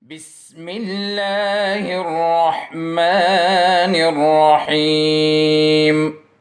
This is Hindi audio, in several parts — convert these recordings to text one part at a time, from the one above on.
बिस्मिल्लाहिर्रहमानिर्रहीम।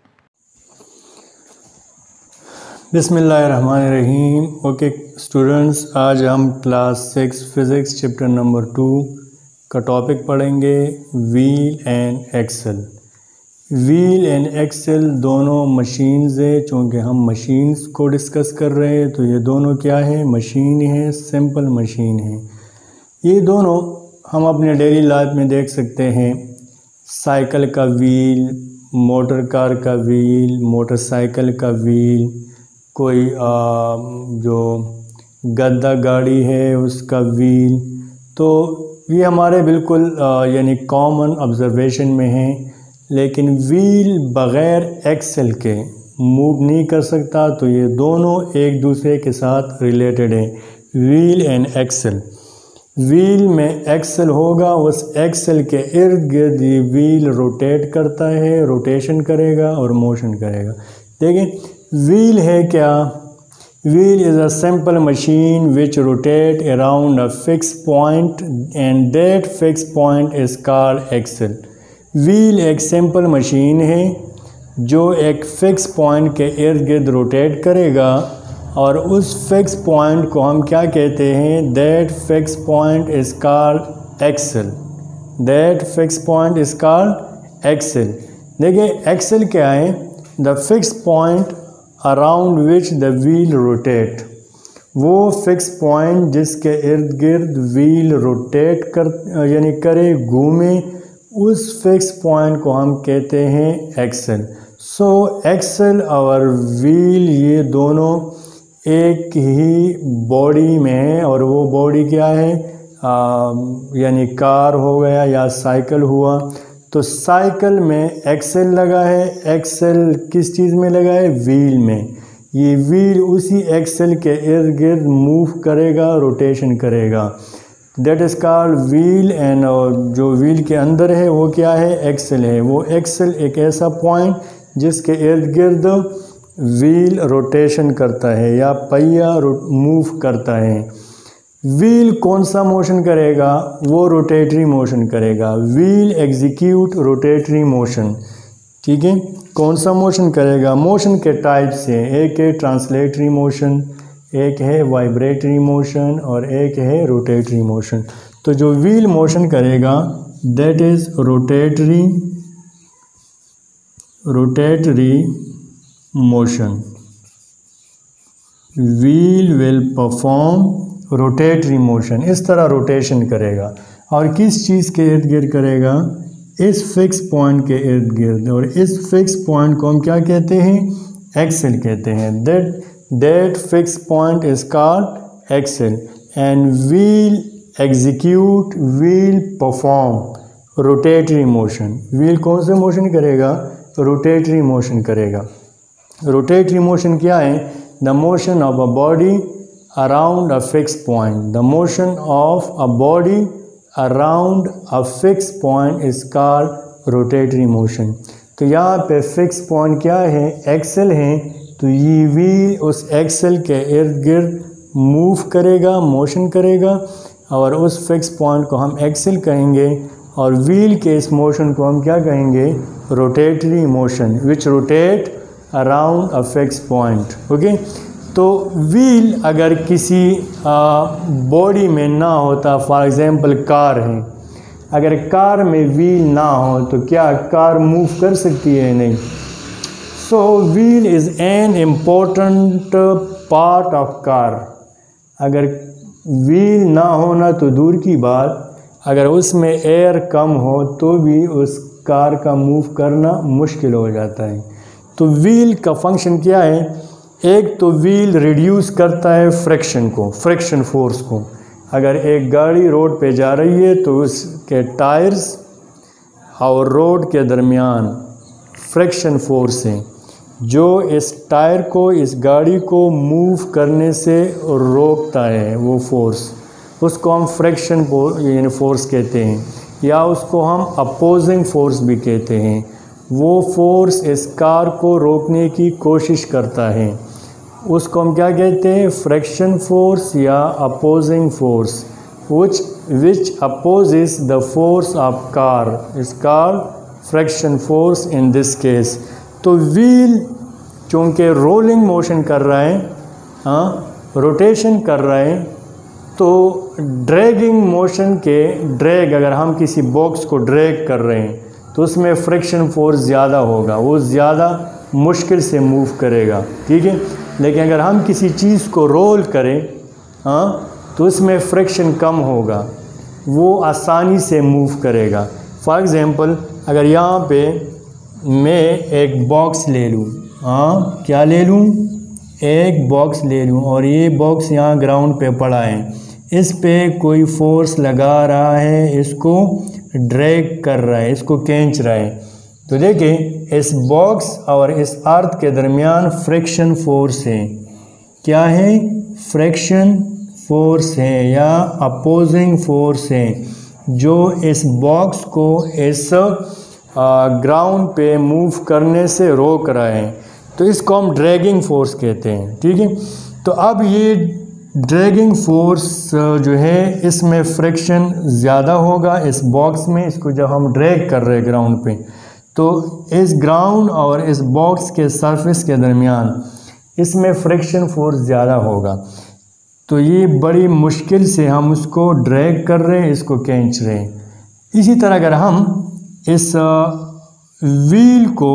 बिस्मिल्लाहिर्रहमानिर्रहीम। ओके स्टूडेंट्स, आज हम क्लास 6 फिज़िक्स चैप्टर नंबर 2 का टॉपिक पढ़ेंगे wheel and axle. Wheel and axle दोनों मशीन्स है। चूँकि हम मशीन्स को डिस्कस कर रहे हैं तो ये दोनों क्या है, मशीन है, सिंपल मशीन है। ये दोनों हम अपने डेली लाइफ में देख सकते हैं। साइकिल का व्हील, मोटर कार का व्हील, मोटरसाइकिल का व्हील, कोई जो गद्दा गाड़ी है उसका व्हील। तो ये हमारे बिल्कुल यानी कॉमन ऑब्जर्वेशन में है। लेकिन व्हील बग़ैर एक्सल के मूव नहीं कर सकता। तो ये दोनों एक दूसरे के साथ रिलेटेड हैं, व्हील एंड एक्सल। व्हील में एक्सल होगा, उस एक्सल के इर्द गिर्द ये व्हील रोटेट करता है, रोटेशन करेगा और मोशन करेगा। देखिए व्हील है क्या, wheel is a simple machine which rotate around a fix point and that fix point is called axle. Wheel एक सिंपल मशीन है जो एक फ़िक्स पॉइंट के इर्द गिर्द रोटेट करेगा और उस फिक्स पॉइंट को हम क्या कहते हैं, that fix point is called axle. That fix point is called axle. देखिए एक्सल क्या है, the fix point around which the wheel rotate. वो फिक्स पॉइंट जिसके इर्द गिर्द व्हील रोटेट कर यानी करे, घूमे, उस फिक्स पॉइंट को हम कहते हैं एक्सल। सो एक्सल और व्हील ये दोनों एक ही बॉडी में है। और वो बॉडी क्या है, यानी कार हो गया या साइकिल हुआ। तो साइकिल में एक्सल लगा है, एक्सल किस चीज़ में लगा है, व्हील में। ये व्हील उसी एक्सल के इर्द गिर्द मूव करेगा, रोटेशन करेगा, that is called wheel. And जो व्हील के अंदर है वो क्या है, एक्सल है। वो एक्सल एक ऐसा पॉइंट जिसके इर्द गिर्द व्हील रोटेशन करता है या पहिया मूव करता है। व्हील कौन सा मोशन करेगा, वो रोटेटरी मोशन करेगा। Wheel execute rotatory motion. ठीक है, कौन सा मोशन करेगा, मोशन के टाइप्स हैं। एक है ट्रांसलेटरी मोशन, एक है वाइब्रेटरी मोशन और एक है रोटेटरी मोशन। तो जो व्हील मोशन करेगा that is rotatory motion. Wheel will perform rotatory motion. इस तरह रोटेशन करेगा और किस चीज़ के इर्द गिर्द करेगा, इस फिक्स पॉइंट के इर्द गिर्द। और इस फिक्स पॉइंट को हम क्या कहते हैं, एक्सल कहते हैं। That fix point is called axle. And wheel execute, wheel perform rotatory motion. Wheel कौन से मोशन करेगा, रोटेटरी मोशन करेगा। रोटेटरी मोशन क्या है, the motion of a body around a fix point. The motion of a body around a fix point is called rotatory motion. तो यहाँ पे फिक्स पॉइंट क्या है, एक्सल है। तो ये व्हील उस एक्सल के इर्द गिर्द मूव करेगा, मोशन करेगा और उस फिक्स पॉइंट को हम एक्सल कहेंगे। और व्हील के इस मोशन को हम क्या कहेंगे, rotatory motion, which rotate around a fix point. Okay, तो व्हील अगर किसी बॉडी में ना होता, फॉर एग्जांपल कार है, अगर कार में व्हील ना हो तो क्या कार मूव कर सकती है, नहीं। So wheel is an important part of car. अगर व्हील ना होना तो दूर की बात, अगर उसमें एयर कम हो तो भी उस कार का मूव करना मुश्किल हो जाता है। तो व्हील का फंक्शन क्या है, एक तो व्हील रिड्यूस करता है फ्रिक्शन को, फ्रिक्शन फोर्स को। अगर एक गाड़ी रोड पे जा रही है तो उसके टायर्स और रोड के दरमियान फ्रिक्शन फोर्स है जो इस टायर को, इस गाड़ी को मूव करने से रोकता है। वो फोर्स, उसको हम फ्रिक्शन यानी फोर्स कहते हैं, या उसको हम अपोजिंग फोर्स भी कहते हैं। वो फोर्स इस कार को रोकने की कोशिश करता है, उसको हम क्या कहते हैं, फ्रिक्शन फोर्स या opposing force. which opposes the force of car is called friction force in this case। तो व्हील चूँकि रोलिंग मोशन कर रहा है, रोटेशन कर रहा है, तो ड्रैगिंग मोशन के ड्रैग, अगर हम किसी बॉक्स को ड्रैग कर रहे हैं तो उसमें फ्रिक्शन फोर्स ज़्यादा होगा, वो ज़्यादा मुश्किल से मूव करेगा, ठीक है। लेकिन अगर हम किसी चीज़ को रोल करें तो उसमें फ्रिक्शन कम होगा, वो आसानी से मूव करेगा। फॉर एग्ज़ाम्पल, अगर यहाँ पे मैं एक बॉक्स ले लूँ, क्या ले लूँ, एक बॉक्स ले लूँ, और ये बॉक्स यहाँ ग्राउंड पे पड़ा है, इस पे कोई फोर्स लगा रहा है, इसको ड्रैग कर रहा है, इसको खींच रहा है, तो देखिए इस बॉक्स और इस अर्थ के दरमियान फ्रिक्शन फोर्स है। क्या है? फ्रिक्शन फोर्स है या अपोजिंग फोर्स है, जो इस बॉक्स को इस ग्राउंड पे मूव करने से रोक रहा है, तो इसको हम ड्रैगिंग फोर्स कहते हैं, ठीक है। तो अब ये ड्रैगिंग फोर्स जो है, इसमें फ्रिक्शन ज़्यादा होगा इस बॉक्स में, इसको जब हम ड्रैग कर रहे हैं ग्राउंड पे, तो इस ग्राउंड और इस बॉक्स के सरफेस के दरमियान इसमें फ्रिक्शन फोर्स ज़्यादा होगा, तो ये बड़ी मुश्किल से हम उसको ड्रैग कर रहे हैं, इसको खींच रहे हैं। इसी तरह अगर हम इस व्हील को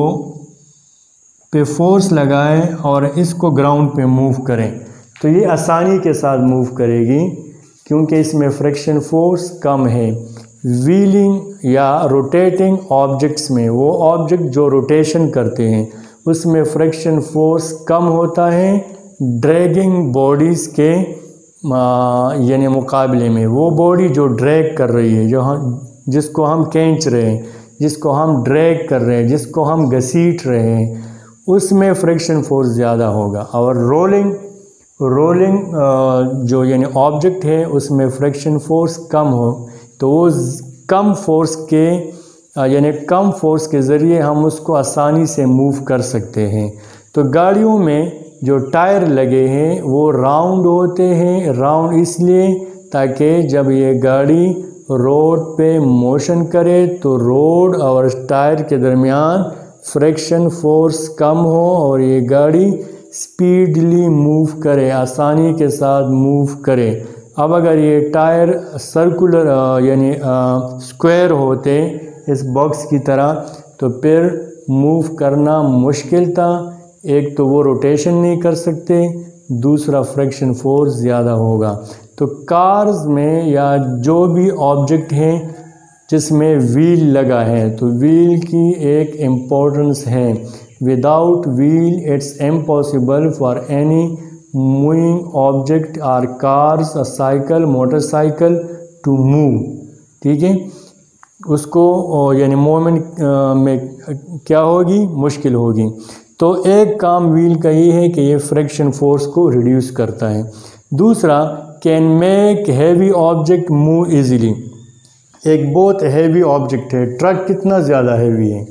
पे फोर्स लगाएं और इसको ग्राउंड पे मूव करें, तो ये आसानी के साथ मूव करेगी, क्योंकि इसमें फ्रिक्शन फोर्स कम है। व्हीलिंग या रोटेटिंग ऑब्जेक्ट्स में, वो ऑब्जेक्ट जो रोटेशन करते हैं उसमें फ्रिक्शन फोर्स कम होता है ड्रैगिंग बॉडीज़ के यानी मुकाबले में। वो बॉडी जो ड्रैग कर रही है, जिसको हम खींच रहे हैं, जिसको हम ड्रैग कर रहे हैं, जिसको हम घसीट रहे हैं, उसमें फ्रिक्शन फोर्स ज़्यादा होगा। और रोलिंग जो यानी ऑब्जेक्ट है, उसमें फ्रिक्शन फोर्स कम हो, तो वो कम फोर्स के यानी कम फोर्स के ज़रिए हम उसको आसानी से मूव कर सकते हैं। तो गाड़ियों में जो टायर लगे हैं वो राउंड होते हैं, राउंड इसलिए ताकि जब ये गाड़ी रोड पे मोशन करे तो रोड और टायर के दरमियान फ्रिक्शन फोर्स कम हो और ये गाड़ी स्पीडली मूव करे, आसानी के साथ मूव करे। अब अगर ये टायर सर्कुलर यानी स्क्वायर होते इस बॉक्स की तरह, तो फिर मूव करना मुश्किल था। एक तो वो रोटेशन नहीं कर सकते, दूसरा फ्रिक्शन फोर्स ज़्यादा होगा। तो कार्स में या जो भी ऑब्जेक्ट हैं जिसमें व्हील लगा है, तो व्हील की एक इम्पोर्टेंस है। Without wheel it's impossible for any moving object are cars, a cycle, motorcycle to move, ठीक है। उसको यानी मूवमेंट में क्या होगी, मुश्किल होगी। तो एक काम व्हील का ये है कि ये फ्रिक्शन फोर्स को रिड्यूस करता है। दूसरा, can make heavy object move easily. एक बहुत हैवी ऑब्जेक्ट है, ट्रक कितना ज़्यादा हैवी है,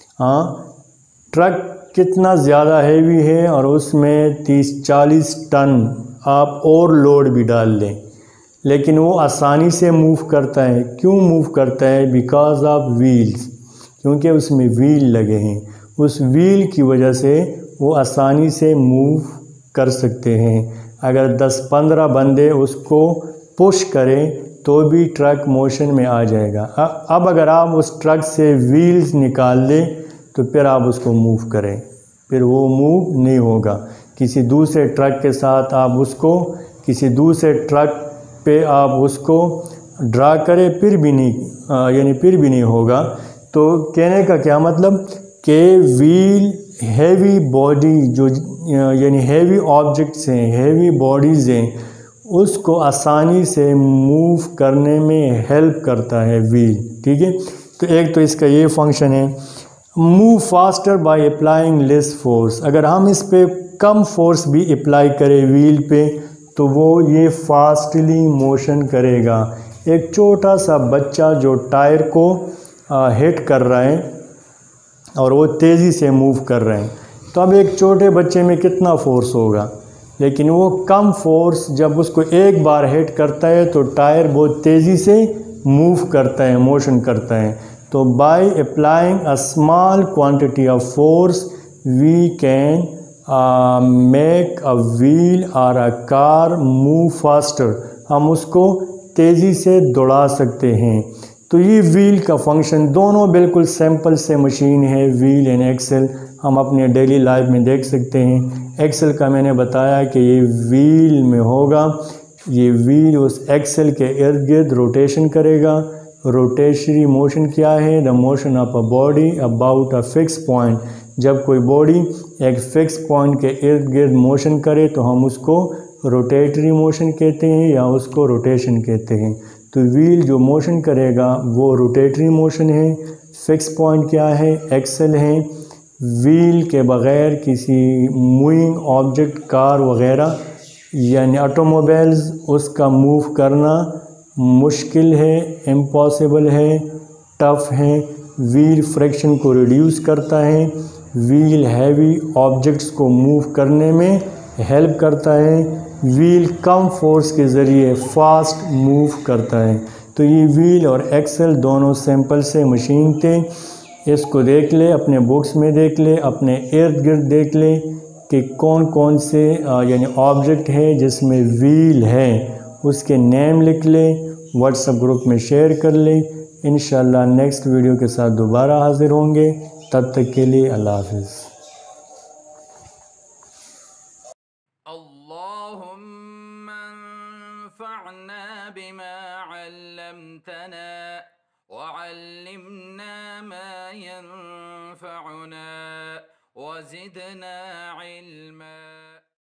ट्रक कितना ज़्यादा हैवी है, और उसमें 30-40 टन आप और लोड भी डाल दें, लेकिन वो आसानी से मूव करता है। क्यों मूव करता है? बिकॉज ऑफ व्हील्स, क्योंकि उसमें व्हील लगे हैं। उस व्हील की वजह से वो आसानी से मूव कर सकते हैं। अगर 10-15 बंदे उसको पुश करें तो भी ट्रक मोशन में आ जाएगा। अब अगर आप उस ट्रक से व्हील्स निकाल दें तो फिर आप उसको मूव करें, फिर वो मूव नहीं होगा। किसी दूसरे ट्रक के साथ आप उसको, किसी दूसरे ट्रक पे आप उसको ड्रा करें, फिर भी नहीं होगा। तो कहने का क्या मतलब कि व्हील हैवी बॉडी जो यानी हैवी ऑब्जेक्ट्स हैं, हैवी बॉडीज़ हैं, उसको आसानी से मूव करने में हेल्प करता है व्हील, ठीक है। तो एक तो इसका ये फंक्शन है। Move faster by applying less force. अगर हम इस पे कम फोर्स भी अप्लाई करें व्हील पे, तो वो ये फास्टली मोशन करेगा। एक छोटा सा बच्चा जो टायर को हिट कर रहा है और वो तेज़ी से मूव कर रहे हैं, तो अब एक छोटे बच्चे में कितना फोर्स होगा, लेकिन वो कम फोर्स जब उसको एक बार हिट करता है तो टायर बहुत तेज़ी से मूव करता है, मोशन करता है। तो by applying a small quantity of force we can make a wheel और अ कार मूव फास्टर। हम उसको तेज़ी से दौड़ा सकते हैं। तो ये व्हील का फंक्शन दोनों बिल्कुल सिंपल से मशीन है, व्हील एंड एक्सल। हम अपने डेली लाइफ में देख सकते हैं। एक्सल का मैंने बताया कि ये व्हील में होगा, ये व्हील उस एक्सल के इर्द गिर्द रोटेशन करेगा। रोटेशनरी मोशन क्या है? The motion of a body about a fix point. जब कोई बॉडी एक फिक्स पॉइंट के इर्द गिर्द मोशन करे तो हम उसको रोटेटरी मोशन कहते हैं या उसको रोटेशन कहते हैं। तो व्हील जो मोशन करेगा वो रोटेटरी मोशन है। फिक्स पॉइंट क्या है? एक्सल है। व्हील के बग़ैर किसी मूविंग ऑब्जेक्ट, कार वगैरह यानी ऑटोमोबाइल्स, उसका मूव करना मुश्किल है, इम्पॉसिबल है, टफ है। व्हील फ्रिक्शन को रिड्यूस करता है। व्हील हैवी ऑब्जेक्ट्स को मूव करने में हेल्प करता है। व्हील कम फोर्स के ज़रिए फास्ट मूव करता है। तो ये व्हील और एक्सल दोनों सिंपल से मशीन थे। इसको देख ले, अपने बुक्स में देख ले, अपने इर्द गिर्द देख ले कि कौन कौन से यानी ऑब्जेक्ट है जिसमें व्हील है, उसके नेम लिख ले, व्हाट्सएप ग्रुप में शेयर कर ले। इंशाल्लाह नेक्स्ट वीडियो के साथ दोबारा हाजिर होंगे। तब तक के लिए अल्लाह हाफिज़। अल्लाहुम्मा अन्फ़अना बिमा अल्लमतना वअल्लिमना मा यंफ़अुना वज़िदना इल्मा।